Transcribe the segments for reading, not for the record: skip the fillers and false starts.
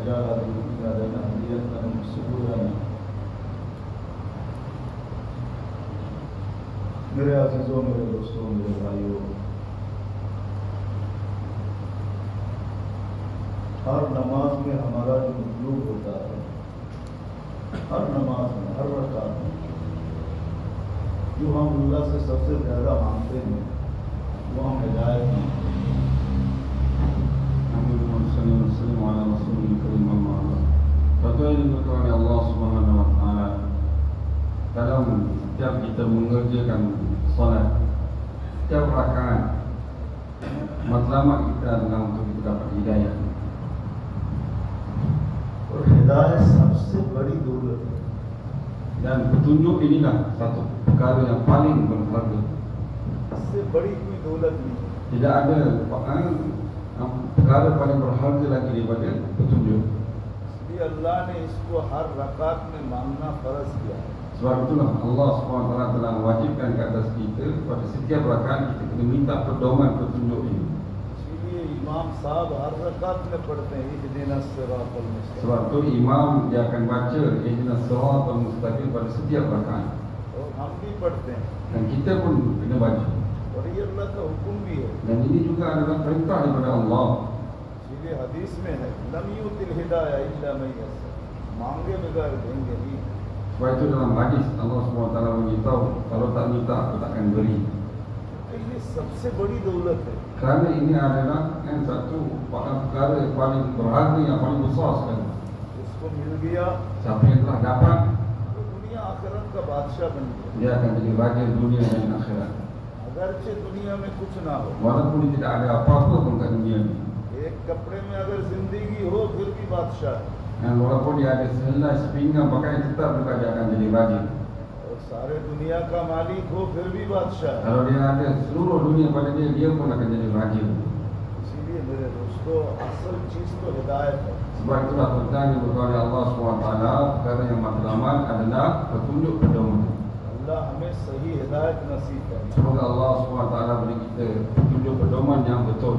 وجاهدوا في لنهدينهم سبلنا. मेरे अजीजों, मेरे दोस्तों, मेरे भाइयों, हर नमाज में हमारा जो मतलूब होता है, हर नमाज में, हर रकात में जो हम अल्लाह से सबसे ज़्यादा मांगते हैं वो हम हिदायत मांगते हैं। Betul Allah Subhanahu Wa Taala dalam setiap kita mengerjakan solat, setiap rakaat, matlamat kita adalah untuk kita dapat hidayah. और हिदायत सबसे बड़ी दौलत है। Dan petunjuk inilah satu perkara yang paling berharga. इससे बड़ी कोई दौलत नहीं। Tidak ada perkara paling berharga lagi daripada petunjuk. इसलिए अल्लाह ने इसको हर रकात में मांगना फर्ज किया है। Sebab itulah Allah SWT telah mewajibkan ke atas kita pada setiap rakaat kita kena minta pedoman petunjuk ini. इसलिए इमाम साहब हर रकात में पढ़ते हैं इहदिनस सिरातल मुस्तकीम। Sebab itu imam dia akan baca ihdinas siratal mustaqim pada setiap rakaat. और हम भी पढ़ते हैं। Dan kita pun kena baca. और ये अल्लाह का हुक्म भी है। Dan ini juga adalah perintah daripada Allah. इसलिए हदीस में है लम युतिल हिदाया इल्ला मन यस्सा, मांगे बगैर देंगे नहीं। Sebab itu dalam hadis Allah SWT beritahu, kalau tak minta aku takkan beri. तो ये सबसे बड़ी दौलत है। Kerana ini adalah satu perkara yang paling berharga, yang paling besar sekali. जिसको मिल गया Siapa yang telah dapat, तो दुनिया आखिरत का बादशाह बन गया। dia akan jadi raja dunia dan akhirat. अगरचे दुनिया में कुछ ना हो, Walaupun dia tidak ada apa-apa pun kat dunia ini. एक कपड़े में अगर जिंदगी हो फिर भी बादशाह है। Dan walaupun dia ada sehelai sepinggang pakaian, tetap juga dia akan jadi raja. और सारे दुनिया का मालिक हो फिर भी बादशाह है। Kalau dia ada seluruh dunia pada dia, dia pun akan jadi raja. इसीलिए मेरे दोस्तों असल चीज तो हिदायत है। Sebab itulah tentang yang berkata oleh Allah SWT, perkara yang matlamat adalah petunjuk pedoman. अल्लाह हमें सही हिदायत नसीब करे। Semoga Allah SWT beri kita petunjuk pedoman yang betul.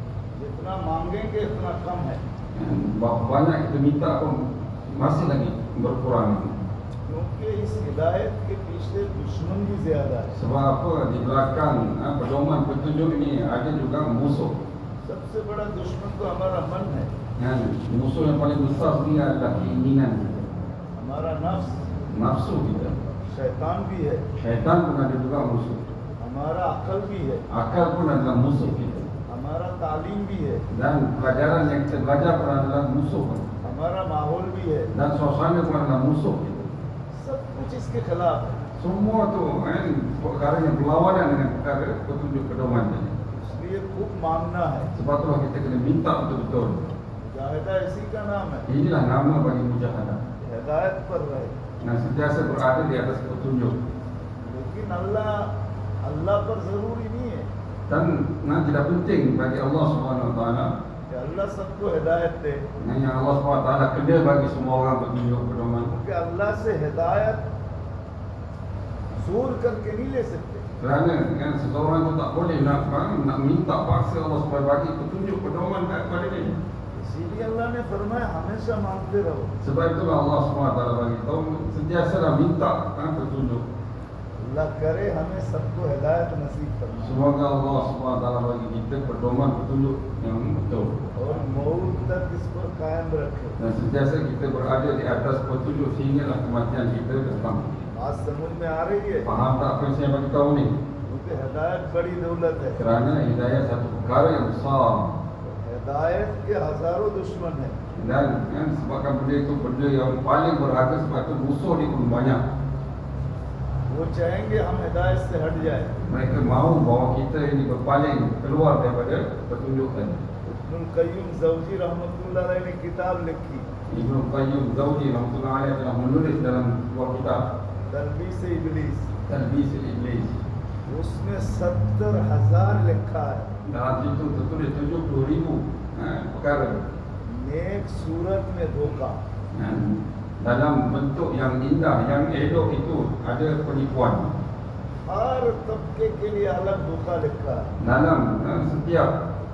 जितना मांगेंगे इतना कम है, Dan berapa banyak kita minta pun masih lagi berkurang. क्योंकि इस हिदायत के पीछे दुश्मन भी ज्यादा है। Sebab apa? Di belakang pedoman petunjuk ini ada juga musuh. सबसे बड़ा दुश्मन तो हमारा मन है, Dan musuh yang paling besar sekali adalah keinginan kita, हमारा नफ्स, nafsu kita. शैतान भी है, Syaitan pun ada juga musuh. हमारा अकल भी है, Akal pun adalah musuh kita. हमारा तालीम भी है, Dan pelajaran yang kita belajar pun adalah musuh pun. हमारा माहौल भी है। Dan suasana pun adalah musuh kita. सब कुछ इसके खिलाफ है। Semua tu perkara yang berlawanan dengan perkara petunjuk pedoman tadi. इसलिए खूब मांगना है। Sebab itulah kita kena minta betul-betul. मुजाहिदा इसी का नाम है, Inilah nama bagi mujahadah. हिदायत पर रहे। Dan sentiasa berada di atas petunjuk. लेकिन अल्लाह पर जरूरी नहीं है Dan tidak penting bagi Allah SWT कि अल्लाह सबको हिदायत दे, yang Allah SWT kena bagi semua orang petunjuk pedoman. क्योंकि अल्लाह से हिदायत जोर करके नहीं ले सकते। Kerana seseorang itu tak boleh nak minta paksa Allah supaya bagi petunjuk pedoman kepada dia. इसीलिए अल्लाह ने फरमाया हमेशा मांगते रहो। Sebab itulah Allah SWT bagi tahu sentiasalah minta petunjuk. अल्लाह करे हमें सबको हिदायत नसीब फरमाए Semoga Allah SWT bagi kita pedoman petunjuk yang betul. और मौत तक इस पर कायम रखे। Dan sentiasa kita berada di atas petunjuk sehinggalah kematian kita datang. बात समझ में आ रही है? Faham tak apa yang saya bagi tahu ni? क्योंकि हिदायत बड़ी दौलत है। Kerana hidayah satu perkara yang besar. हिदायत के हजारों दुश्मन है। Dan sebabkan benda itu benda yang paling berharga, sebab itu musuh dia pun banyak. वो चाहेंगे हम हिदायत से हट जाए। Mereka mahu bahawa kita ini berpaling keluar daripada petunjuk tadi. Ibnul Qayyim Jawzi रहमतुल्लाह अलैह ने किताब लिखी Ibnu Qayyim Zawji rahmatullahi alaihi telah menulis dalam sebuah kitab तलबीस इब्लीस, Talbis Iblis. उसमें 70,000 लिखा है। Dalam situ tertulis 70,000 perkara. नेक सूरत में धोखा, Dalam bentuk yang indah, yang elok itu ada penipuan. हर तबके के लिए अलग धोखा लिखा है। Dalam setiap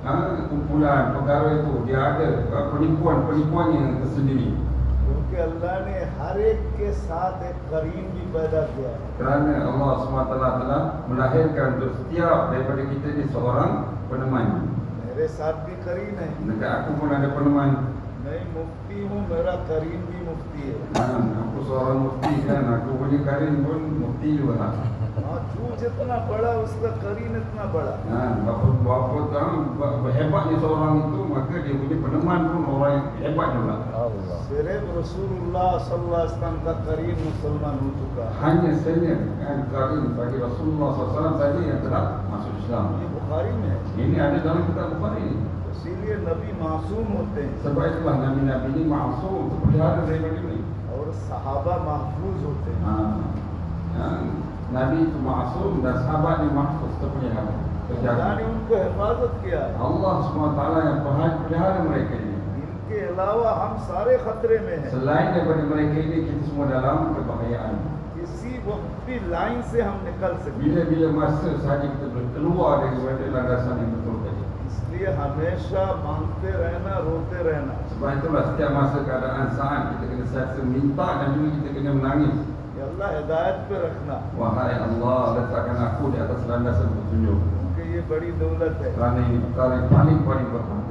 kumpulan perkara itu dia ada penipuan-penipuannya tersendiri. क्योंकि अल्लाह ने हर एक के साथ एक करीन भी पैदा किया है। Kerana Allah SWT telah melahirkan untuk setiap daripada kita ni seorang peneman. मेरे साथ भी करीन है। Dekat aku pun ada peneman. मैं मुफ्ती हूँ, मेरा करीन भी मुफ्ती है। Aku seorang mufti kan, aku punya karin pun mufti juga. हाँ, जो जितना बड़ा उसका करीन इतना बड़ा। Berapa hebatnya seorang itu, maka dia punya peneman pun orang yang hebat juga. सिर्फ रसूलुल्लाह सल्लल्लाहु अलैहि वसल्लम का करीन मुसलमान हो चुका है। Hanya saja karin bagi Rasulullah SAW saja yang telah masuk Islam. ये बुखारी में है। Ini ada dalam kitab Bukhari. इसीलिए नबी मासूम होते हैं Sebab itulah Nabi-Nabi ini maksum, terpelihara daripada ini. और सहाबा महफूज होते हैं। Nabi itu maksum dan sahabatnya mahfuz, terpelihara. अल्लाह ने उनको हिफाजत किया है। Allah SWT yang pelihara mereka ini. इनके अलावा हम सारे खतरे में हैं। Selain daripada mereka ini, kita semua dalam kebahayaan. किसी वक्त भी लाइन से हम निकल सकते हैं। Bila-bila masa sahaja kita boleh keluar daripada landasan yang betul tadi. इसलिए हमेशा मांगते रहना, रोते रहना। Sebab itulah setiap masa keadaan saat kita kena sentiasa minta dan juga kita kena menangis. Ya Allah हिदायत पे रखना, Wahai Allah, letakkan aku di atas landasan petunjuk. क्योंकि ये बड़ी दौलत है। Kerana ini perkara yang paling berharga.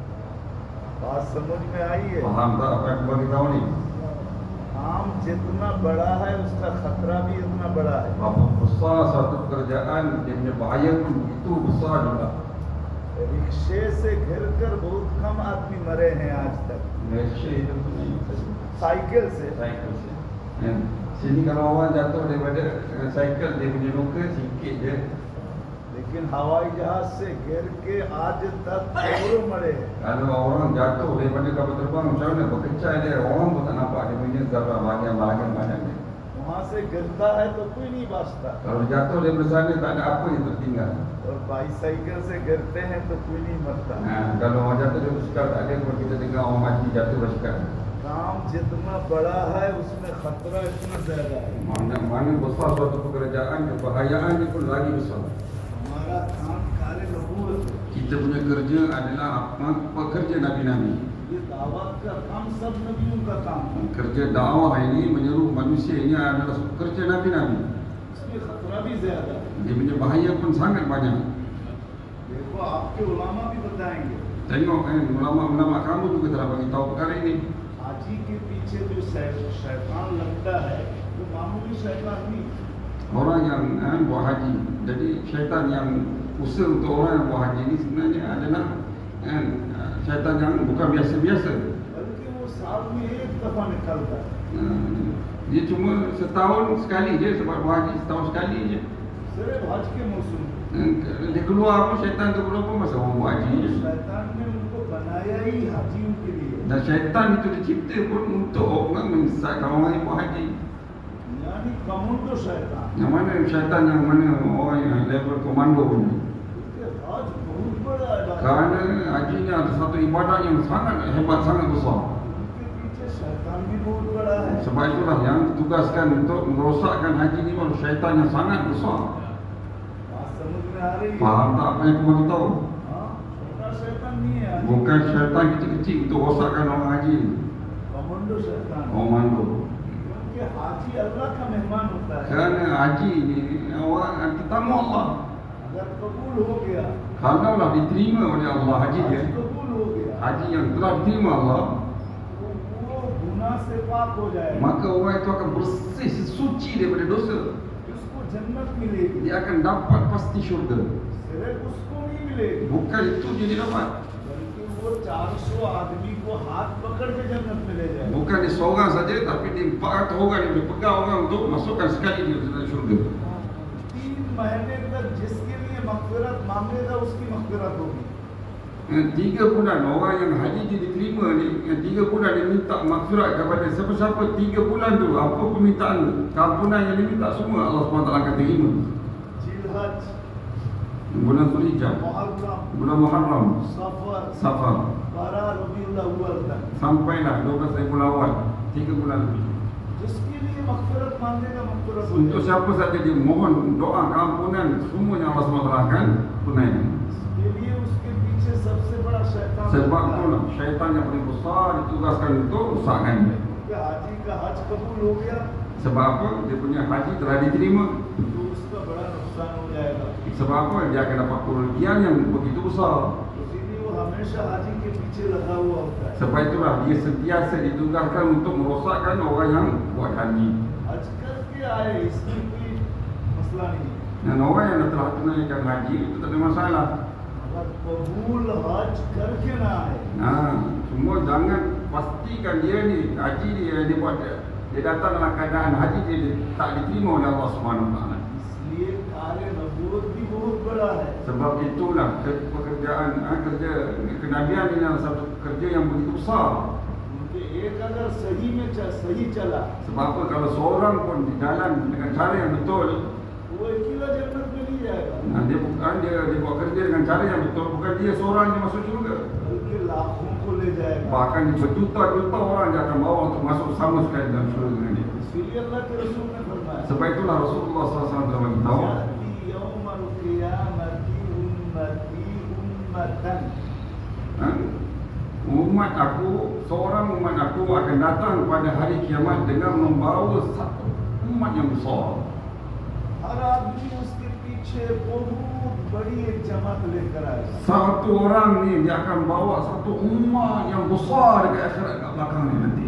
बात समझ में आई है? Faham tak apa yang aku bagi tahu ni? काम जितना बड़ा है उसका खतरा भी उतना बड़ा है। Berapa besar satu pekerjaan, dia punya bahaya pun begitu besar juga. रिक्शे से घिरकर बहुत कम आदमी मरे हैं आज तक। Malaysia itu tu ni. Cycle से Cycle je. Kan? Sini kalau orang jatuh daripada cycle, dia punya luka sikit je. लेकिन हवाई जहाज से गिर के आज तक करोड़ों मरे हैं। Kalau orang jatuh daripada kapal terbang, macam mana berkecai dia, orang pun tak nampak dia punya zarah bahagian-bahagian badan dia. वहाँ से गिरता है तो कोई नहीं बचता, Kalau jatuh daripada sana, tak ada apa yang tertinggal. और बाईसाइकिल से गिरते हैं तो कोई नहीं मरता। Kalau orang jatuh daripada basikal, tak ada. Kalau kita dengar orang mati jatuh basikal, काम जितना बड़ा है उसमें खतरा इतना ज्यादा है। mana besar suatu pekerjaan, kebahayaannya pun lagi besar. हमारा काम कार्य नबूवत है। Kita punya kerja adalah pekerja Nabi-Nabi. ये दावत का काम सब नबियों का काम है। Kerja dakwah ini menyeru manusia ini adalah kerja Nabi-Nabi. इसमें खतरा भी ज्यादा है। Dia punya bahaya pun sangat banyak. देखो आपके उलामा भी बताएंगे, Tengok ulama-ulama kamu juga telah bagi tahu perkara ini. हाजी के पीछे जो शैतान लगता है वो मामूली शैतान नहीं। Orang yang buat haji. Jadi syaitan yang usaha untuk orang yang buat haji ini sebenarnya adalah syaitan yang bukan biasa-biasa. बल्कि वो साल में एक दफा निकलता है। Dia cuma setahun sekali je, sebab buat haji setahun sekali je. सिर्फ हज के मौसम Dia keluar pun, syaitan tu keluar pun masa orang buat haji je. शैतान ने उनको बनाया ही हाजियों के लिए, Dan syaitan itu dicipta pun untuk orang menyesatkan orang yang buat haji. यानी कमांडो शैतान। Yang mana syaitan, yang mana orang yang level komando punya. क्योंकि हज बहुत बड़ा इबादत Kerana haji ni ada satu ibadat yang sangat hebat, sangat besar. उनके पीछे शैतान भी बहुत बड़ा है। Sebab itulah yang ditugaskan untuk merosakkan haji ni adalah syaitan yang sangat besar. बात समझ में आ रही है? Faham tak apa yang aku bagi tahu? हाँ, छोटा शैतान नहीं है, Bukan syaitan kecil-kecil untuk rosakkan orang haji ni. Commando शैतान। Komando. क्योंकि हाजी अल्लाह का मेहमान होता है। Kerana haji ni orang tetamu Allah. अगर कबूल हो गया, Kalaulah diterima oleh Allah haji dia, हज कबूल हो गया, haji yang telah diterima Allah, तो वो गुनाह से पाक हो जाएगा, maka orang itu akan bersih, suci daripada dosa. उसको जन्नत मिलेगी। Dia akan dapat pasti syurga. सिर्फ उसको नहीं मिलेगी, Bukan itu je dia dapat. बल्कि वो 400 आदमी को हाथ पकड़ के जन्नत में ले जाएगा। Bukan dia seorang saja, tapi dia 400 orang dia boleh pegang orang untuk masukkan sekali dia ke dalam syurga. 3 महीने तक जिसके लिए मग़फ़िरत मांगेगा उसकी मग़फ़िरत होगी। 3 bulan orang yang haji dia diterima ni, 3 bulan dia minta maghfirat kepada siapa-siapa. 3 bulan tu apa permintaan, keampunan yang dia minta semua Allah SWT akan terima. जिलहज, Bulan Zulhijjah, Muharram, bulan Muharram, सफर, Safar, 12 रबीउल अव्वल तक sampailah 12 Rabiul Awal, 3 bulan lebih. जिसके लिए मग़फ़िरत मांगेगा मग़फ़िरत Untuk होगी। siapa saja dia mohon doa keampunan, semuanya Allah SWT akan tunaikan. इसके लिए उसके पीछे Sebab itulah syaitan yang paling besar ditugaskan untuk rusakkan dia. क्या हाजी का हज कबूल हो गया Sebab apa? Dia punya haji telah diterima. तो उसका बड़ा नुकसान हो जाएगा। Sebab apa? Dia akan dapat kerugian yang begitu besar. इसीलिए वो हमेशा हाजी के पीछे लगा हुआ होता है। Sebab itulah dia sentiasa ditugaskan untuk merosakkan orang yang buat haji. हज करके आए इसमें कोई मसला नहीं है, Dan orang yang telah tunaikan haji itu tak ada masalah. मगर कबूल हज करके ना आए Semua jangan pastikan dia ni haji dia buat dia datang dalam keadaan haji dia tak diterima oleh Allah Subhanahu Wa Taala. इसलिए कार्य नबूवत भी बहुत बड़ा है। Sebab itulah pekerjaan kerja kenabian ini adalah satu kerja yang begitu besar. उनके एक अगर सही चला Sebab apa? Kalau seorang pun di jalan dengan cara yang betul, वो अकेला जन्नत में नहीं जाएगा, dia buat kerja dengan cara yang betul, bukan dia seorang yang masuk syurga. बल्कि लाखों को ले जाएगा। Bahkan berjuta-juta orang dia akan bawa untuk masuk sama sekali dalam syurga dengan dia. इसलिए अल्लाह के रसूल ने फरमाया Sebab itulah Rasulullah SAW telah beritahu, याती यौमल क़ियामती उम्मती उम्मतन, umat aku, seorang umat aku akan datang pada hari kiamat dengan membawa satu umat yang besar. हर आदमी उसके पीछे बहुत बड़ी एक जमात लेकर आएगा। Satu orang ni dia akan bawa satu umat yang besar dekat akhirat kat belakang ni nanti.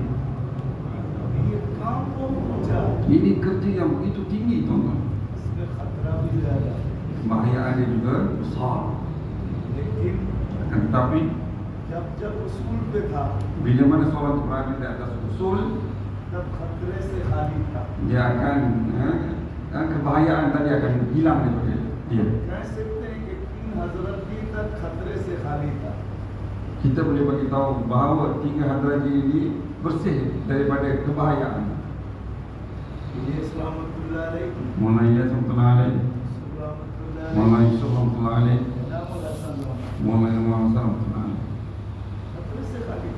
ये काम बहुत ऊंचा है, Ini kerja yang begitu tinggi tuan-tuan. इसमें खतरा भी ज्यादा है। Bahayaan dia juga besar. लेकिन Tetapi जब उसूल पे था bila mana seorang itu berada di atas usul, तब खतरे से खाली था। dia akan kebahayaan tadi akan hilang daripada dia. कह सकते हैं कि 3 हज़रत भी तक खतरे से खाली था। Kita boleh bagi tahu bahawa 3 hadraji ini bersih daripada kebahayaan. ये रहमतुल्लाह अलैह, Maulana Ilyas rahmatullah alaih, रहमतुल्लाह अलैह, Maulana Yusuf rahmatullah alaih, जनाब हसन रहमतुल्लाह Maulana Muhammad rahmatullah alaih. खतरे से खाली।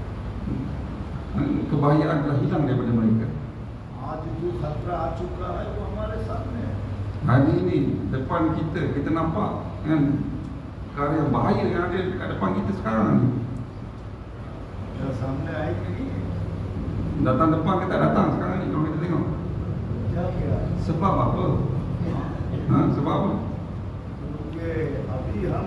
Kebahayaan telah hilang daripada mereka. आज जो खतरा आ चुका है वो हमारे सामने है। Hari ini depan kita nampak kan perkara yang bahaya yang ada dekat depan kita sekarang ni. मेरा सामने आए कि नहीं? Datang depan kita datang sekarang ni kalau kita tengok. क्या किया? Sebab apa? Sebab apa? क्योंकि अभी हम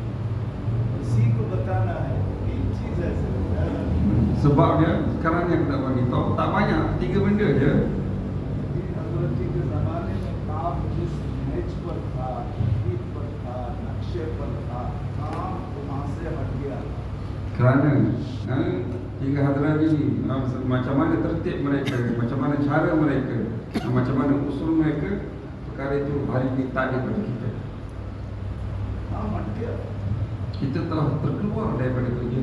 इसी को बताना है, एक चीज ऐसे Sebab dia sekarang ni aku nak bagi tahu tak banyak, 3 benda je. हज़रत जी के ज़माने में काम जिस मैच पर था, गीत पर था, नक्शे पर था, काम वहाँ से हट गया। Kerana 3 hadrat ini macam mana tertib mereka, macam mana cara mereka, macam mana usul mereka, perkara itu hari ini tak ada pada kita. काम हट गया। Kita telah terkeluar daripada kerja.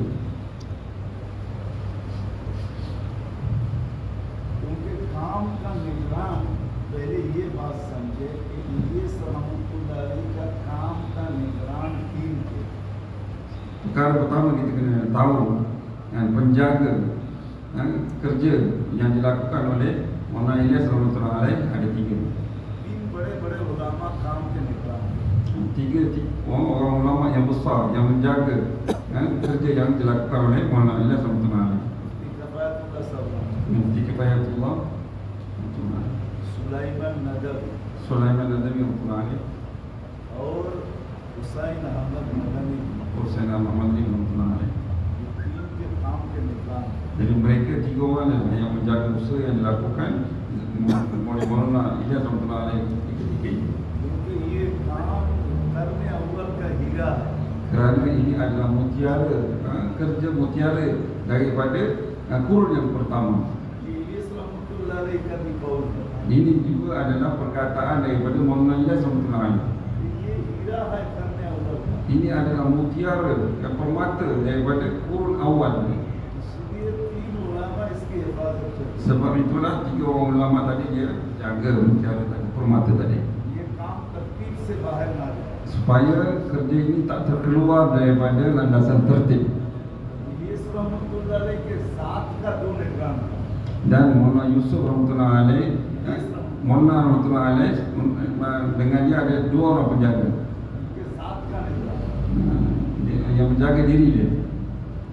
क्योंकि काम का निगरान, पहले ये बात समझे कि ये रहमतुल्लाह का काम का निगरान 3 थे। Perkara pertama kita kena tahu penjaga kerja yang dilakukan oleh Maulana Ilyas rahmatullah alaih ada 3. 3 बड़े-बड़े उलामा काम के निगरान। 3 orang ulama yang besar yang menjaga kerja yang dilakukan oleh Maulana Ilyas rahmatullah alaih. Kifayatullah साहब, Mufti Kifayatullah, Sulaiman Nadvi Sulaiman Nadawi rahmatullah alaih, और हुसैन अहमद Madani, Husain Ahmad rahmatullah alaih. ये 3 के काम के निगरान। Jadi mereka 3 orang lah yang menjaga usaha yang dilakukan oleh Maulana Ilyas rahmatullah alaih ketika itu. क्योंकि ये काम करने अव्वल का हीरा है। Kerana ini adalah mutiara, kerja mutiara daripada kurun yang pertama. ये रहमतुल्लाह अलैह का भी कौल है। Ini juga adalah perkataan daripada Maulana Ilyas rahmatullah alaih. ये हीरा है करने अव्वल का। Ini adalah mutiara yang permata daripada kurun awal. इसलिए 3 उलामा इसकी हिफाजत करते हैं। Sebab itulah 3 orang ulama tadi dia jaga mutiara tadi, permata tadi, ये काम तरतीब से बाहर ना जाए। supaya kerja ini tak terkeluar daripada landasan tertib. ये रहमतुल्लाह अलैह के साथ का 2 निगरान था। Dan Maulana Yusuf rahmatullah alaih, Maulana rahmatullah alaih dengan dia ada 2 orang penjaga के साथ का निगरान। yang menjaga diri dia.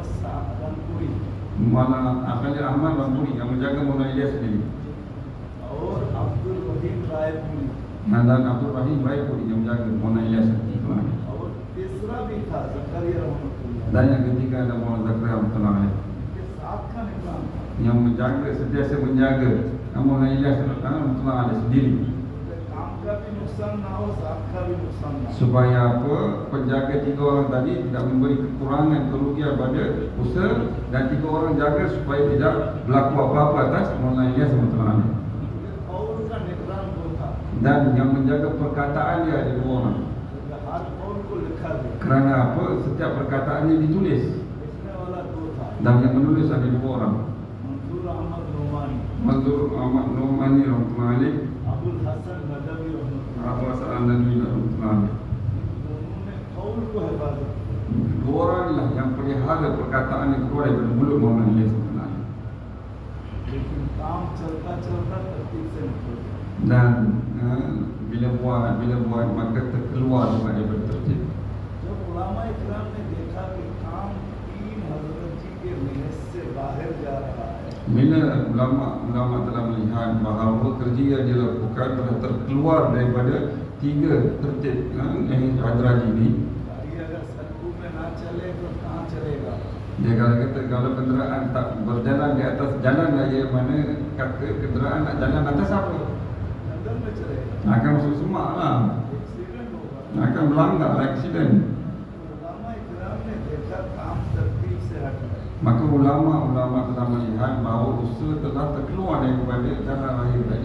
dan Puri Maulana Khalil Ahmad Rampuri yang menjaga Maulana Ilyas sendiri. और अब्दुल रहीम Raipuri Dan Abdul Rahim Raipuri yang menjaga Maulana Ilyas sendiri. और तीसरा भी था जकरिया रहमतुल्लाह Dan yang ketiga ada Maulana Zakaria Rahmatullah Alaih के साथ का निजाम था yang menjaga, sentiasa menjaga Maulana Ilyas Rahmatullah Alaih sendiri. काम का भी नुकसान ना हो साथ का भी नुकसान ना हो Supaya apa? Penjaga tiga orang tadi tidak memberi kekurangan kerugian pada usaha, dan tiga orang jaga supaya tidak berlaku apa-apa atas Maulana Ilyas Rahmatullah Alaih. और का निगरान वो था Dan yang menjaga perkataan dia ada dua orang. हर कौल को लिखा गया Kerana apa? Setiap perkataannya ditulis, लिखने वाला दो था dan yang menulis ada dua orang. मंजूर अहमद रोमानी Manzur Ahmad Nomani Rahmatullah Alaih, Abul हसन नदवी रहमतुल्लाह Abu Hasan An-Nadwi Rahmatullah Alaih. दोनों ने कौल को हिफाजत Dua orang lah yang pelihara perkataan yang keluar daripada mulut Maulana Ilyas Rahmatullah Alaih. लेकिन काम चलता चलता तरतीब से निकल गया Dan bila buat maka terkeluar juga daripada tertib. जब उलामा इकराम ने देखा कि काम तीन हजरत जी के मेहनत से बाहर जा रहा है Bila ulama telah melihat bahawa kerja yang dilakukan telah terkeluar daripada tiga tertib yang hadrah ini, गाड़ी अगर सड़कों में ना चले तो कहाँ चलेगा dia kata kalau kenderaan tak berjalan di atas jalan raya, mana kata kenderaan nak jalan atas apa? जंगल में चलेगा Akan masuk semak lah, accident होगा akan melanggar aksiden. उलामा इकराम ने देखा काम तरतीब से हट रहा है Maka ulama telah melihat bahawa usaha telah terkeluar daripada jalan raya tadi.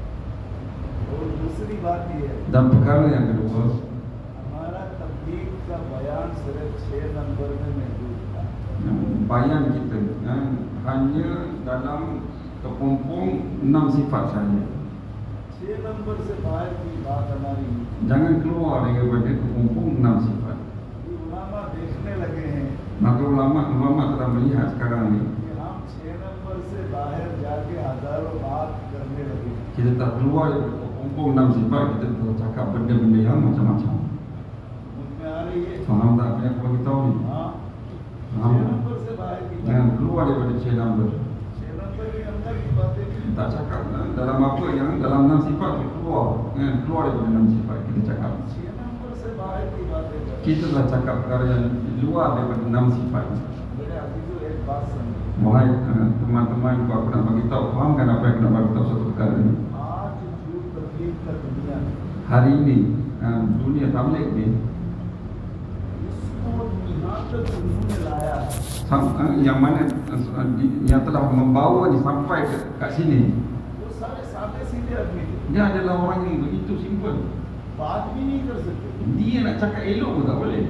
और दूसरी बात ये है Dan perkara yang kedua, हमारा तबलीग का बयान सिर्फ 6 नंबर में महदूद था bayan kita hanya dalam kepompong 6 sifat saja. 6 number से बाहर की बात हमारी नहीं थी। Jangan keluar daripada kepompong 6 sifat. अभी उलामा देखने लगे हैं Maka ulama telah melihat sekarang ni कि हम 6 नंबर से बाहर जाके हजारों बात करने लगे हैं। kita tak keluar daripada kepompong 6 sifat, kita telah cakap benda-benda yang macam-macam. समझ में आ रही है Faham tak apa yang aku beritahu ni? हाँ Faham 6 tak? नंबर से बाहर की Jangan बात keluar daripada C number. 6 number के अंदर की बातें भी Tak cakap dalam apa yang dalam 6 sifat tu keluar, keluar daripada 6 sifat kita cakap. 6 number से बाहर की बातें करते Kita telah cakap perkara yang luar daripada 6 sifat. मेरे अजीजों एक बात समझो Wahai teman-teman, aku nak bagi tahu, fahamkan apa yang aku nak bagi tahu satu perkara ni. आज जो तबलीग का दुनिया है Hari ini dunia tabligh ni इसको यहाँ तक उन्होंने लाया है yang mana yang telah membawa ni sampai kat sini, वो सारे सादे सीधे आदमी थे dia adalah orang yang begitu simple. बात भी नहीं कर सकते Dia nak cakap elok pun tak boleh.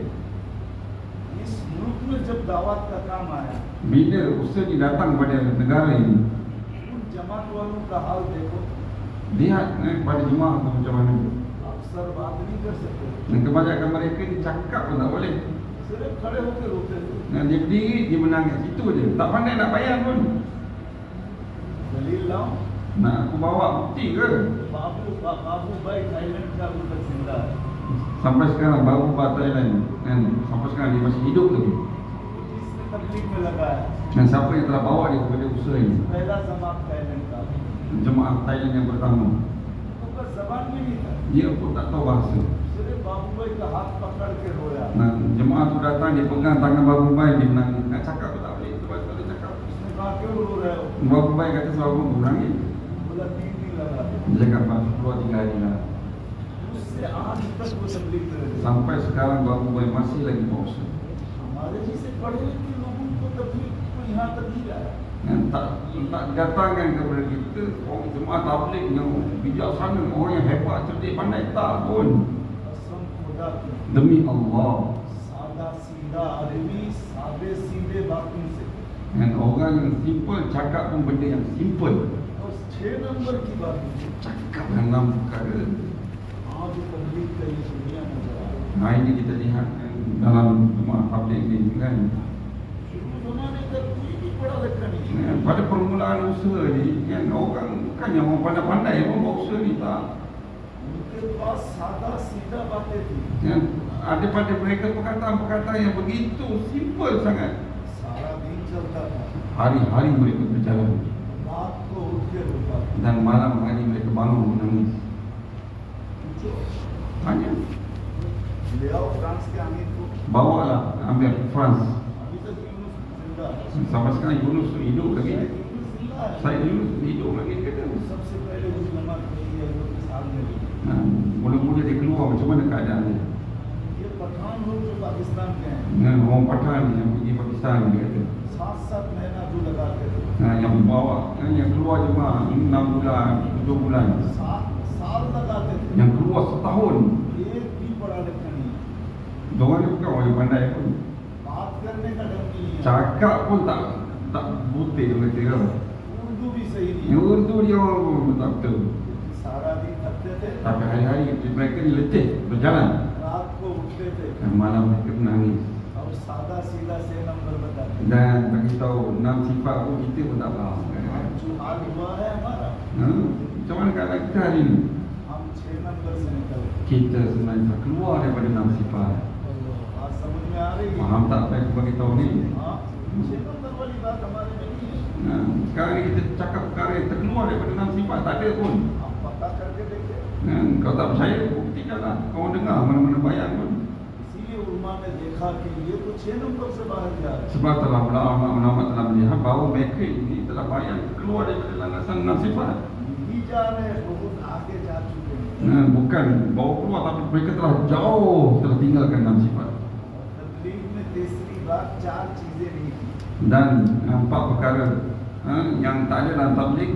इस मुल्क में जब दावत का काम आया Bila usaha ni datang pada negara ini, उन जमात वालों का हाल देखो lihat pada jemaah tu macam mana. अक्सर बात नहीं कर सकते Dan kebanyakan mereka ni cakap pun tak boleh. सिर्फ खड़े होकर रोते थे Dia berdiri, dia menangis, itu je. Tak pandai nak bayar pun. दलील लाओ Nak aku bawa bukti ke? बाबू भाई थाईलैंड का अभी तक जिंदा है Sampai sekarang baru buat Thailand kan, sampai sekarang dia masih hidup lagi. जिसने तबलीग में लगाया Dan siapa yang telah bawa dia kepada usaha ini? पहला जमात थाईलैंड का Jemaah Thailand yang pertama. तो बस जबान भी नहीं था Dia pun tak tahu bahasa. सिर्फ बाबू भाई का हाथ पकड़ के रोया Nah, jemaah tu datang, dia pegang tangan Babu Bai, dia menangis. Nak cakap pun tak boleh, sebab tak boleh cakap. उसने कहा क्यों रो रहे हो Babu Bai kata sebab aku menangis. बोला 3 दिन लगा Dia cakap masuk keluar 3 hari lah. उससे आज तक वो तबलीग कर रहे थे Sampai sekarang Babu Bai masih lagi bawa usaha. हमारे जैसे पढ़े लिखे लोगों को तबलीग को यहाँ तक नहीं लाया Tak datangkan kepada kita orang jemaah tabligh yang bijaksana, orang yang hebat, cerdik, pandai, tak pun. कसम खुदा की Demi Allah. सादा सीधा अरबी सादे सीधे बातों से Dan orang yang simple cakap pun benda yang simple. और 6 नंबर की बातों से Cakap dalam perkara. आज तबलीग का ये दुनिया नजर आ रहा है Nah ini kita lihat dalam jemaah tabligh ni kan. शुरू जमाने तक कोई भी पढ़ा लिखा नहीं Pada permulaan usaha ni kan, orang bukannya orang pandai-pandai yang buat usaha ni, tak. उनके पास सादा सीधा बातें थी Kan, ada pada mereka perkataan-perkataan yang begitu simple sangat. सारा hari-hari mereka berjalan रात को उठ के रोता था। dan malam hari mereka bangun menangis. पूछो, Tanya, ले आओ फ्रांस के आमिर को, bawalah ambil France. अभी तक यूनुस जिंदा है। Sampai sekarang Yunus hidup lagi. शायद यूनुस जिंदा है। Saya Yunus hidup lagi kata. सबसे पहले उस नमक की है जो कि सामने हुई। Mula-mula dia keluar macam mana keadaan dia. ये पठान लोग जो पाकिस्तान के हैं, Orang Pathan yang pergi Pakistan dia kata. 7-7 महीना जो लगाते थे, Yang bawa, yang keluar cuma 6 bulan, 7 bulan. 7 साल लगाते थे, Yang keluar setahun. एक भी पढ़ा लिखा नहीं है। Diorang ni bukan orang yang pandai pun. बात करने का ढंग नहीं है, Cakap pun tak butik dia kata kan. Urdu भी सही नहीं Yang है। Urdu dia orang pun tak betul. सारा दिन थकते थे, Tapi hari-hari mereka ni letih berjalan. रात को उठते थे Dan malam mereka menangis. और सादा सीधा से नंबर बताते थे। Dan bagi tahu 6 sifat pun kita pun tak faham. आज जो हाल हुआ है हमारा, Macam mana keadaan kita hari ni? हम 6 नंबर से निकल गए। Kita sebenarnya tak keluar daripada 6 sifat. बात समझ में आ रही है? Faham tak apa yang aku bagi tahu ni? हाँ, 6 नंबर वाली बात हमारे में नहीं है। Sekarang ni kita cakap perkara yang terkeluar daripada 6 sifat. Tak ada pun. हम पता करके देखे। Kau tak percaya, buktikanlah. Kau dengar mana-mana bayang pun. इसीलिए उलमा ने देखा कि ये तो 6 नंबर से बाहर जा रहा है। Sebab telah ulama telah melihat bahawa mereka ini telah bayang keluar daripada landasan 6 sifat. नहीं जा रहे हैं, बहुत आगे जा चुके हैं। Bukan bawa keluar, tapi mereka telah jauh telah tinggalkan 6 sifat. तबलीग में तीसरी बात 4 चीजें नहीं थी। Dan 4 perkara yang tak ada dalam tabligh.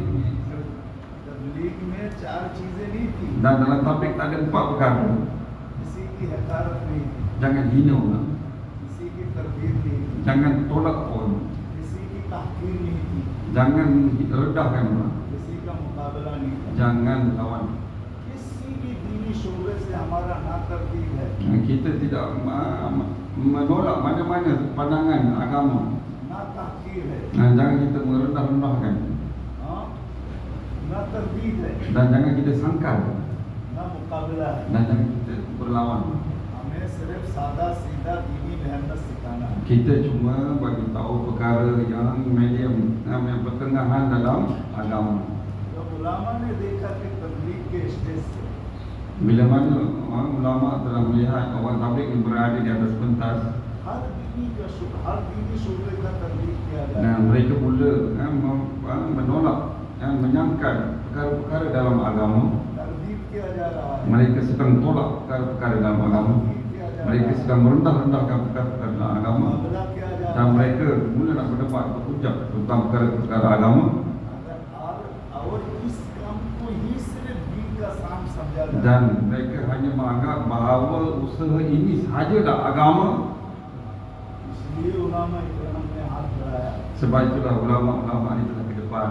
तबलीग में 4 चीजें नहीं थी। Dan dalam tabligh tak ada 4 perkara. किसी की हकारत नहीं थी, Jangan hina orang, किसी की तरबीयत नहीं थी, jangan tolak orang, किसी की tahqir नहीं थी, jangan rendahkan orang, किसी का मुकाबला नहीं था। jangan lawan. किसी भी दीनी शोबे से हमारा ना तरदीद है, Kita tidak menolak mana-mana pandangan agama. ना tahqir है, Jangan kita merendah-rendahkan. हाँ, ना तरदीद है, Dan jangan kita sangkal. ना मुकाबला है। Dan jangan kita berlawan. हमें सिर्फ सादा सीधा दीनी मेहनत सिखाना है। Kita cuma bagi tahu perkara yang medium, yang pertengahan dalam agama. तो उलामा ने देखा कि तबलीग के स्टेज से Bila mana ulama telah melihat orang tabligh yang berada di atas pentas, हर दीनी शोबे का तबलीग किया जाए। dan mereka mula menolak dan menyangkal perkara-perkara dalam agama. तरदीद किया जा रहा है, Mereka sedang tolak perkara-perkara dalam agama. Mereka sedang merendah-rendahkan perkara-perkara dalam agama. मुकाबला किया जा Dan रहा है। mereka mula nak berdebat, berhujah tentang perkara-perkara agama. और इस काम को ही सिर्फ दीन का काम समझा जाता है। Dan mereka hanya menganggap bahawa usaha ini sahajalah agama. इसलिए उलामा इकराम ने हाथ बढ़ाया। Sebab itulah ulama-ulama ini telah ke depan.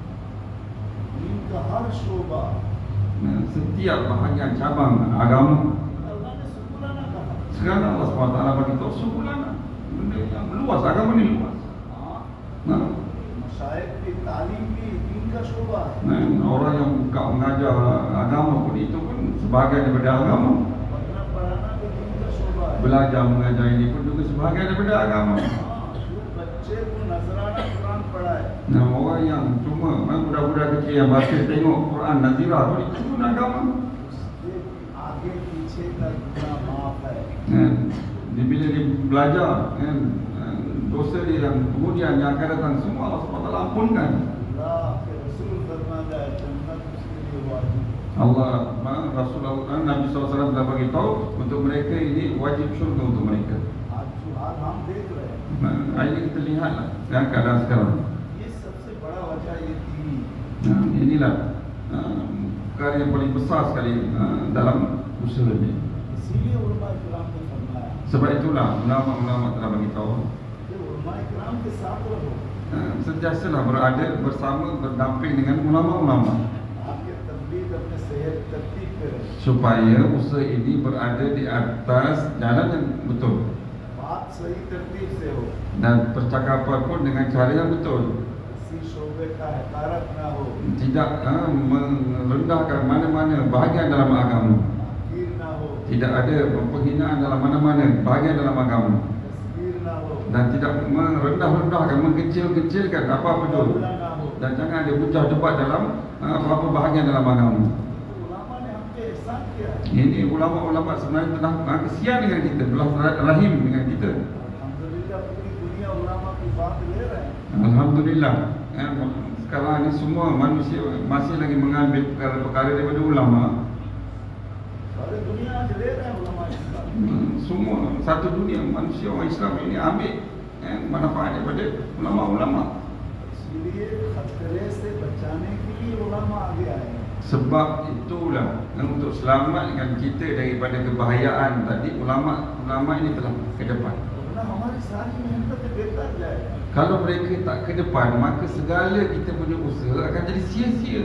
दीन का हर शोबा Setiap bahagian cabang agama. अल्लाह ने सुकुराना कहा। Sekarang Allah SWT bagi tahu sebulan. Benda yang luas, agama ni luas. हाँ, मशाइख की तालीम भी दीन का शोबा है। Orang yang buka mengajar agama pun itu pun sebahagian daripada agama. पढ़ना पढ़ाना भी दीन का शोबा है। Belajar mengajar ini pun juga sebahagian daripada agama. हाँ, जो बच्चे को नजराना कुरान पढ़ाए, Orang yang cuma budak-budak kecil yang baca tengok Quran Nazirah tu itu pun agama. उसके आगे पीछे का गुनाह माफ है। Bila dia belajar dosa dia yang kemudian yang akan datang semua Allah SWT ampunkan. अल्लाह के रसूल फरमाता है जन्नत उसके लिए वाजिब है। Allah Rasulullah Nabi SAW telah bagi tahu untuk mereka ini wajib syurga untuk mereka. आज जो हाल हम देख रहे हैं, Hari ini kita lihatlah keadaan sekarang. ये सबसे बड़ा वजह ये दीनी Inilah perkara yang paling besar sekali dalam usaha ini. इसीलिए उलमा इकराम ने फरमाया Sebab itulah ulama-ulama telah bagi tahu कि उलमा इकराम के साथ रहो, sentiasalah berada bersama, berdamping dengan ulama-ulama आपके तबलीग अपने सेहत तरतीब पे रहे, supaya usaha ini berada di atas jalan yang betul बात सही तरतीब से हो, dan percakapan pun dengan cara yang betul. किसी शोबे का हकारत ना हो, Tidak merendahkan mana-mana bahagian dalam agama. तहकीर ना हो, Tidak ada penghinaan dalam mana-mana bahagian dalam agama. तस्वीर ना हो, dan tidak merendah-rendahkan, mengkecil-kecilkan apa-apa pun, dan jangan ada hujah debat dalam apa-apa bahagian dalam agama. Ini ulama-ulama sebenarnya telah kesian dengan kita, belah rahim dengan kita. Alhamdulillah. Sekarang ini semua manusia masih lagi mengambil perkara-perkara daripada ulama. Semua satu dunia manusia orang Islam ini ambil manfaat daripada ulama-ulama. Sebab itulah untuk selamatkan kita daripada kebahayaan tadi, ulama ini telah ke depan. Kalau mereka tak ke depan, maka segala kita punya usaha akan jadi sia-sia.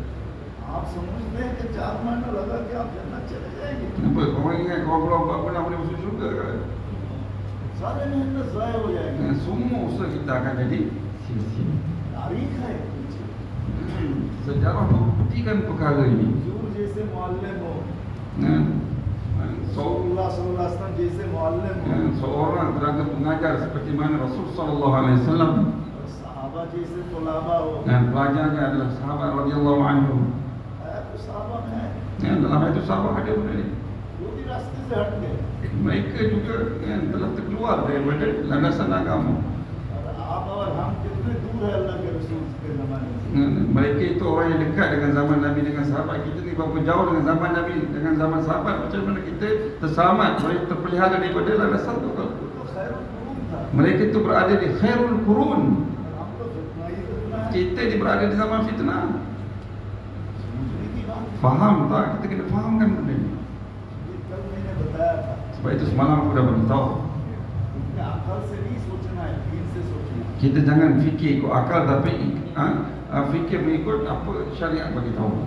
Kenapa? Orang ingat kalau 4 bulan boleh masuk syurga kan? Semua usaha kita akan jadi sia-sia. Sejarah membuktikan perkara ini. Seorang tenaga pengajar seperti mana Rasul sallallahu alaihi wasallam, dan pelajarnya adalah sahabat radhiyallahu anhum. Dalam itu sahabat ada benda ni. Mereka juga telah terkeluar daripada landasan agama. Mereka itu orang yang dekat dengan zaman Nabi, dengan sahabat. Kita ni berapa jauh dengan zaman Nabi, dengan zaman sahabat. Macam mana kita terselamat, mereka terpelihara daripada landasan itu. Mereka itu berada di khairul qurun. Kita ni berada di zaman fitnah. Faham tak? Kita kena fahamkan benda ni. Sebab itu semalam aku dah beritahu, kita jangan fikir ikut akal, tapi fikir mengikut apa syariat bagi tahu.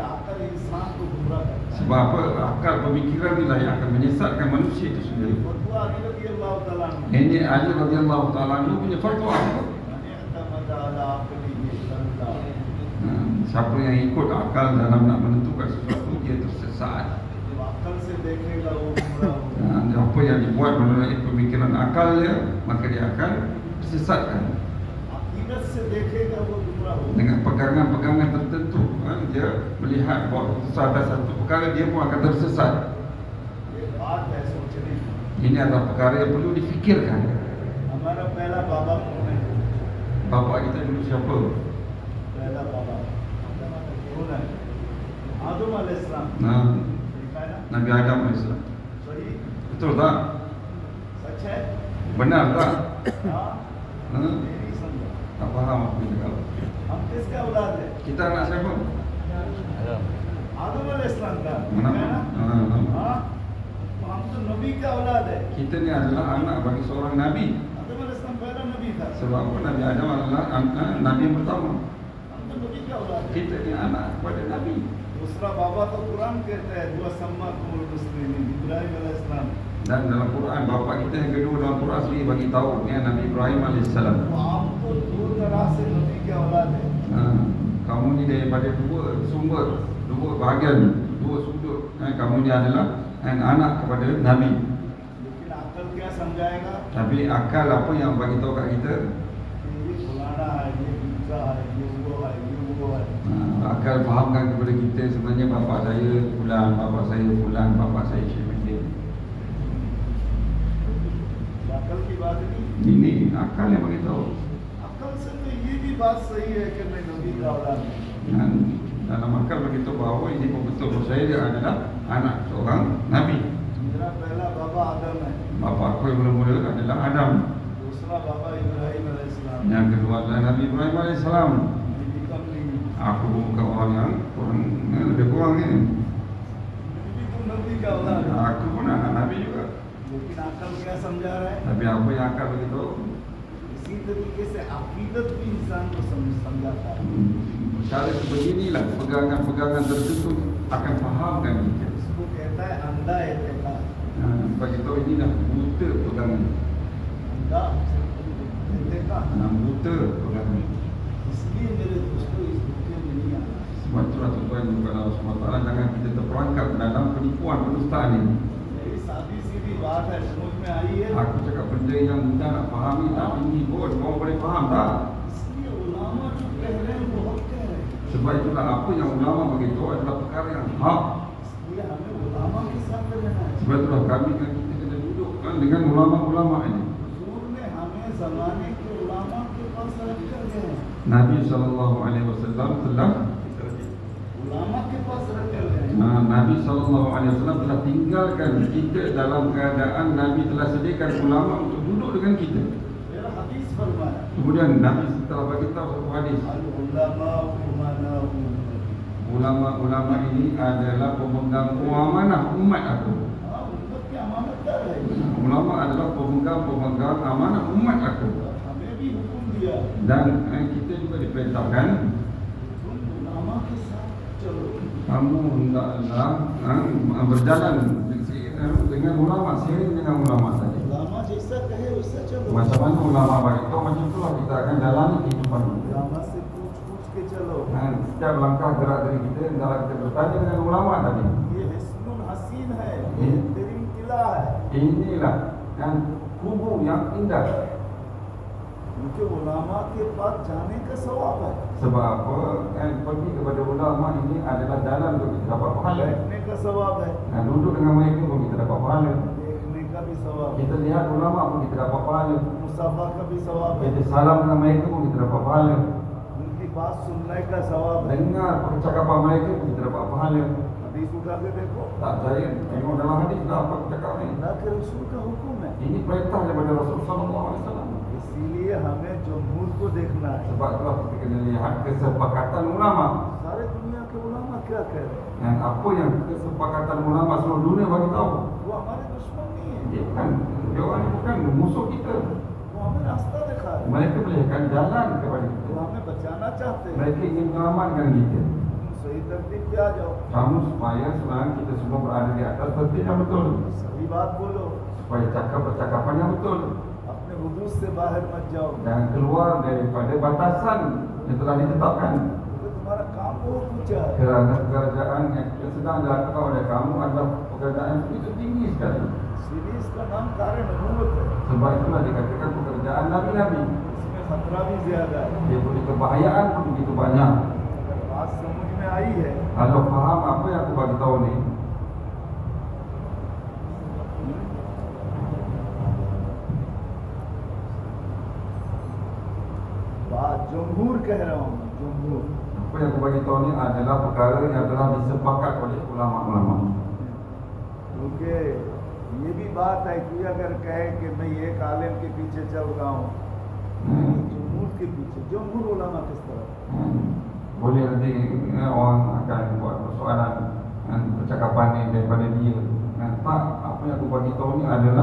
Sebab apa? Akal pemikiran inilah yang akan menyesatkan manusia itu sendiri. Ini Ali radhiyallahu ta'ala anhu punya fatwa. Siapa yang ikut akal dalam nak menentukan sesuatu, dia tersesat. Apa yang dibuat menurut pemikiran akal dia, maka dia akan tersesatkan. Dengan pegangan-pegangan tertentu, dia melihat bahawa ada satu perkara, dia pun akan tersesat. Ini adalah perkara yang perlu difikirkan. Bapa kita dulu siapa? Nabi Adam alaihissalam. Betul tak? Benar tak? Tak faham apa yang cakap. Kita anak siapa? आदम अलैहिस्सलाम का हम तो नबी का औलाद है. Kita ni adalah anak bagi seorang nabi. आदम अलैहिस्सलाम पहला नबी था. Sebab apa? Nabi Adam adalah nabi yang pertama. हम तो नबी का औलाद है. Kita ni anak kepada nabi. दूसरा बाबा तो कुरान कहता है दुआ सम्मा कुमुल मुस्लिमीन इब्राहिम अलैहिस्सलाम. Dan dalam Quran, bapa kita yang kedua dalam Quran sendiri bagi tahu Nabi Ibrahim alaihissalam. आप तो दो तरह से नबी के औलाद है. Kamu ni daripada dua sumber, dua bahagian, dua sudut. Kamu ni adalah anak kepada Nabi. लेकिन अकल क्या समझाएगा? Tapi akal apa yang bagi tahu kat kita? ये फलाना है, ये दूसरा है, ये वो है, ये वो है. Akal fahamkan kepada kita sebenarnya bapa saya fulan, bapa saya fulan, bapa saya Syekh. अकल की बात नहीं. Ini akal yang bagi tahu. अकल से तो ये भी बात सही है कि मैं नबी का औलाद हूँ. Dalam akal begitu bahawa ini betul saya dia adalah anak seorang Nabi. मेरा पहला बाबा आदम है. Bapa aku yang mula-mula adalah Adam. दूसरा बाबा इब्राहिम अलैहिस्सलाम. Yang kedua adalah Nabi Ibrahim alaihissalam. नबी कम नहीं. Aku bukan orang yang kurang, lebih kurang ni. नबी को नबी का औलाद है. Aku pun anak Nabi juga. लेकिन अकल क्या समझा रहा है? Tapi apa yang akal begitu? इसी तरीके से अकीदत भी इंसान को समझाता है. Cara beginilah pegangan-pegangan tertentu akan fahamkan kita. इसको कहता है अंधा एतकाद. Bagi tahu inilah buta pegangan. अंधा एतकाद. Buta pegangan. इसलिए मेरे दोस्तों इस धोखे में नहीं आना. Sebab itulah tuan-tuan kepada Allah SWT, jangan kita terperangkap dalam penipuan penustaan ini. मेरी सादी सीधी बात है, समझ में आई है? Aku cakap benda yang mudah nak fahami tak tinggi pun. Kau boleh faham tak? इसलिए उलामा जो कह रहे हैं वो हक कह रहे हैं। Sebab itulah apa yang ulama beritahu adalah perkara yang hak. इसलिए हमें उलामा के साथ रहना है। Sebab itulah kami dan kita kena duduk dengan ulama-ulama ini. हुजूर ने हमें ज़माने के उलामा के पास रख कर गए हैं। Nabi SAW telah उलामा के पास रख कर गए हैं। Nabi SAW telah tinggalkan kita dalam keadaan Nabi telah sediakan ulama untuk duduk dengan kita. फिर हदीस फरमाया, Kemudian Nabi telah bagi tahu satu hadis. अल उलमा उमना उम्मती। Ulama-ulama ini adalah pemegang amanah umat aku. हाँ, उम्मत के अमानतदार है। Ulama adalah pemegang amanah umat aku. हमें भी हुक्म दिया, Dan kita juga diperintahkan तुम उलामा के साथ चलो। kamu hendaklah berjalan dengan ulama, seiring dengan ulama saja. उलामा जैसा कहे वैसा चलो। Macam mana ulama bagi tahu, macam itulah kita akan jalani kehidupan kita. उलामा से पूछ के चलो। Setiap langkah gerak dari kita hendaklah kita bertanya dengan ulama tadi. ये हिस्नुल हसीन है, ये बेहतरीन किला है। Inilah kubu yang indah. उनके उलामा के पास जाने का सवाब है, Sebab apa? Pergi kepada ulama ini adalah jalan untuk kita dapat pahala. बैठने का सवाब है, Duduk dengan mereka pun kita dapat pahala. देखने का भी सवाब है, Kita lihat ulama pun kita dapat pahala. मुसाफा का भी सवाब है, Kita salam dengan mereka pun kita dapat pahala. उनकी बात सुनने का सवाब है। Dengar percakapan mereka pun kita dapat pahala. हदीस उठा के देखो, Tak percaya? Tengok dalam hadis dah apa cakap ni. अल्लाह के रसूल का हुक्म है। Ini perintah daripada Rasulullah SAW. इसीलिए हमें जमहूर को देखना है। Sebab itulah kita kena lihat kesepakatan ulama. सारे दुनिया के उलामा क्या कह रहे हैं? Dan apa yang kesepakatan ulama seluruh dunia bagi tahu. वो हमारे दुश्मन नहीं है, Dia bukan musuh kita. वो हमें रास्ता दिखा रहे हैं, Mereka melihatkan jalan kepada वो kita. हमें बचाना चाहते हैं। Mereka ingin menyelamatkan kita. तुम सही तरतीब पे आ जाओ, Kamu supaya sekarang kita semua berada di atas tertib yang betul. सही बात बोलो, Supaya cakap percakapan yang betul. अपने हुदूद से बाहर मत जाओ। Jangan keluar daripada batasan yang telah ditetapkan. तो तुम्हारा काम बहुत ऊंचा है। Kerana pekerjaan yang sedang dilakukan oleh kamu adalah pekerjaan yang begitu tinggi sekali. इसीलिए इसका नाम कार्य नबूवत है। Sebab itulah dikatakan pekerjaan Nabi-Nabi. इसमें खतरा भी ज्यादा है। Dia punya kebahayaan pun begitu banyak. अगर बात समझ में आई है, Kalau faham apa yang aku bagi tahu ni, बात जमहूर कह रहा हूँ, जमहूर। apa yang aku bagi tahu ni adalah perkara yang telah disepakat oleh ulama-ulama. क्योंकि ये भी बात है कि अगर कहे कि मैं एक आलिम के पीछे चल रहा हूँ, जमहूर के पीछे, जमहूर उलमा किस तरह? Boleh nanti orang akan buat persoalan percakapan ni daripada dia. Tak, apa yang aku bagi tahu ni adalah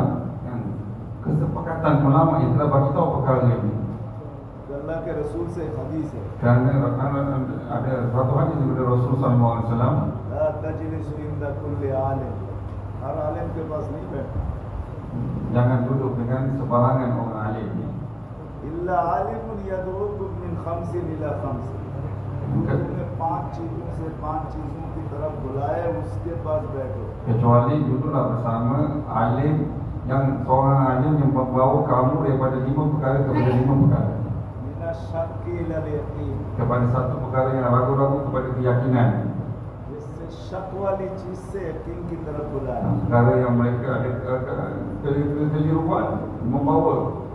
kesepakatan ulama yang telah bagi tahu perkara ini. अल्लाह के रसूल से एक हदीस है, Kerana ada satu hadis daripada Rasulullah SAW. ला तजलिसु इंदा कुल्लि आलिम, हर आलिम के पास नहीं बैठना, Jangan duduk dengan sebarangan orang alim ni. इल्ला आलिमुन यदउकुम मिन खम्सिन इला खम्सिन, तुम्हें 5 चीजों से 5 चीजों की तरफ बुलाए, उसके पास बैठो। Kecuali duduklah bersama alim yang seorang alim yang membawa kamu daripada 5 perkara kepada 5 perkara. मिना शक्की इला यकीन, Kepada satu perkara yang ragu-ragu kepada keyakinan. जिससे शक वाली चीज से यकीन की तरफ बुलाए। Perkara yang mereka ada keliruan, membawa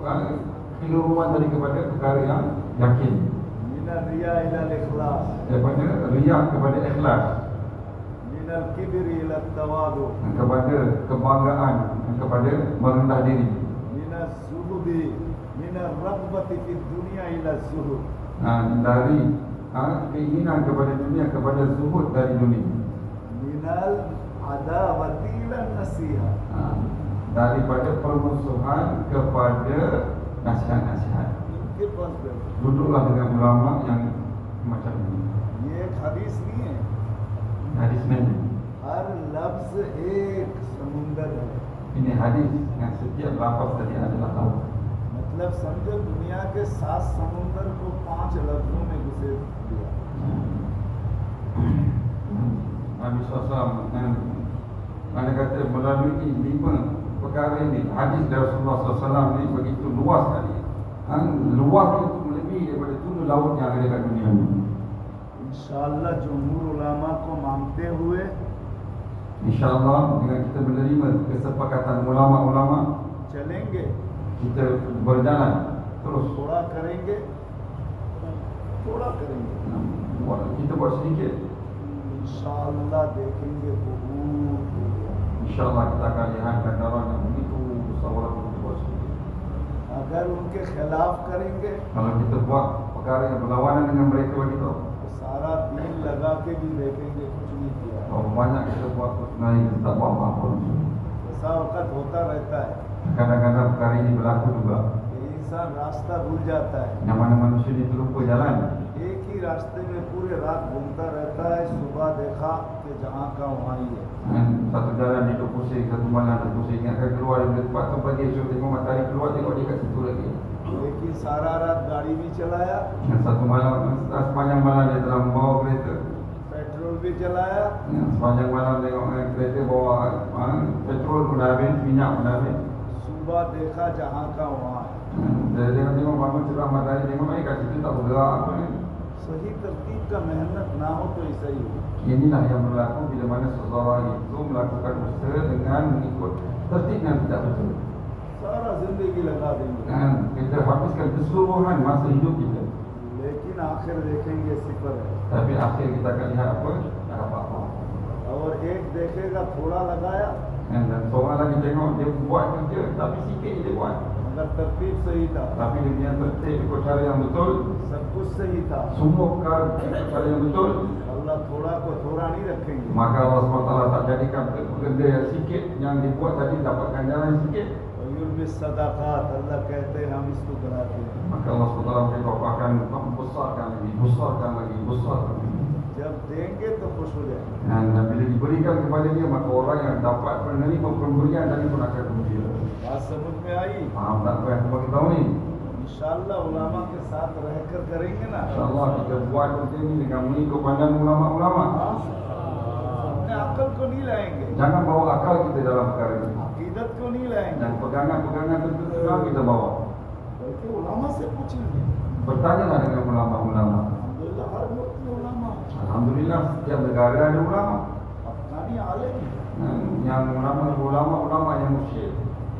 keliruan dari kepada perkara yang yakin. मिना रिया इला इखलास, Daripada riak kepada ikhlas, मिना किब्र इला तवादु, kepada kebanggaan, kepada merendah diri. मिना zuhudi, मिना रग़बति फी दुनिया इला zuhud, Dari keinginan kepada dunia kepada zuhud dari dunia. मिनल अदावति इला Naseeha, Daripada permusuhan kepada nasihat-nasihat. इनके पास बैठो। Duduklah dengan ulama yang macam ini. ये एक हदीस नहीं है, Hadis Nabi. हर लफ्ज एक समुंदर है। Ini hadis yang setiap lafaz tadi adalah laut. मतलब समझो दुनिया के 7 समुंदर को 5 लफ्जों में घुसेड़ दिया। Nabi SAW Mana kata melalui 5 perkara ini, hadis dari Rasulullah SAW ni begitu luas sekali. Luasnya itu melebihi daripada seluruh laut yang ada kat dunia ini. इंशाअल्लाह जमहूर उलमा को मानते हुए InsyaAllah dengan kita menerima kesepakatan ulama-ulama, चलेंगे, kita berjalan terus. थोड़ा करेंगे, Kita buat sedikit. इंशाअल्लाह देखेंगे बहुत। InsyaAllah kita akan lihat gandaran yang begitu besar walaupun kita buat sedikit. अगर उनके खिलाफ करेंगे Kalau kita buat perkara yang berlawanan dengan mereka begitu, तो सारा दिन लगा के भी देखेंगे कुछ नहीं किया। kalau banyak kita buat sebenarnya kita tak buat apa-apa. ऐसा वक्त होता रहता है Kadang-kadang perkara ini berlaku juga. कि इंसान रास्ता भूल जाता है, Yang mana manusia ini terlupa jalan. एक ही रास्ते में पूरे रात घूमता रहता है, सुबह देखा कि जहाँ का वहाँ ही है। Satu jalan dia pusing, satu malam dia pusing, ingatkan keluar dari tempat tu pagi esok tengok matahari keluar, tengok dia kat situ lagi. लेकिन सारा रात गाड़ी भी चलाया, Satu malam, sepanjang malam dia telah membawa kereta. Petrol भी चलाया, Sepanjang malam tengok kereta bawa petrol pun dah habis, minyak pun dah habis. सुबह देखा जहाँ का वहाँ है। Dia tengok bangun cerah matahari, tengok kat situ tak bergerak apa ni. सही तरतीब का मेहनत ना हो तो ऐसा ही हो। Inilah yang berlaku bila mana seseorang itu melakukan usaha dengan mengikut tertib yang tidak betul. सारा जिंदगी लगा देंगे, Kita habiskan keseluruhan masa hidup kita. लेकिन आखिर देखेंगे सिफर है। Tapi akhir kita akan lihat apa? Tak dapat apa. और एक देखेगा थोड़ा लगाया, Dan seorang lagi tengok dia buat kerja, tapi sikit je dia buat. मगर तरतीब सही था, Tapi dia punya tertib ikut cara yang betul. सब कुछ सही था। Semua perkara ikut cara yang betul. अल्लाह थोड़ा को थोड़ा नहीं रखेंगे। Maka Allah SWT tak jadikan benda yang sikit yang dibuat tadi dapatkan jalan sikit. वयुर्बिस सदाकात, अल्लाह कहते हैं हम इसको कराते हैं। Maka Allah SWT beritahu akan membesarkan lagi, besarkan lagi, besarkan lagi. जब देंगे तो खुश हो जाएंगे। Dan bila diberikan kepada dia, maka orang yang dapat menerima pemberian tadi pun akan gembira. बात समझ में आई? Faham tak apa yang aku bagi tahu ni? इंशाअल्लाह उलामा के साथ रहकर करेंगे ना। InsyaAllah kita buat macam ni dengan mengikut pandangan ulama-ulama. अपने अकल को नहीं लाएंगे, Jangan bawa akal kita dalam perkara ini. अकीदत को नहीं लाएंगे, Dan pegangan-pegangan tertentu kita bawa. बल्कि उलामा से पूछेंगे। Bertanyalah dengan ulama-ulama. अल्हम्दुलिल्लाह हर मुल्क में उलामा, Alhamdulillah setiap negara ada ulama. अफगानी आलिम, Yang ulama yang musyrik.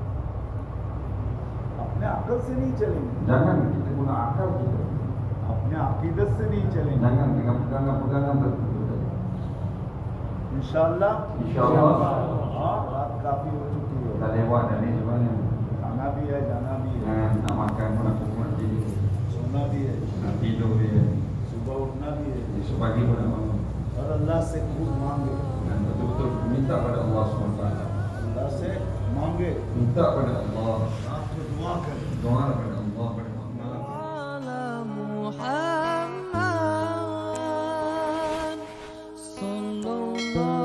अपने अकल से नहीं चलेंगे, Jangan kita guna akal kita. अपने अकीदत से नहीं चलेंगे। Jangan dengan pegangan-pegangan tertentu. इंशाअल्लाह। InsyaAllah. हाँ, रात काफी हो चुकी है, Dah lewat dah ni sebenarnya. खाना भी है, जाना भी है, Nak makan pun aku pun nak tidur. सोना भी है, Nak tidur dia. सुबह उठना भी है। Esok pagi pun nak bangun. और अल्लाह से खूब मांगे, Dan betul-betul minta pada Allah SWT. अल्लाह से मांगे, Minta pada Allah. रात को दुआ करें। Doa pada Allah pada malam. على محمد صلى الله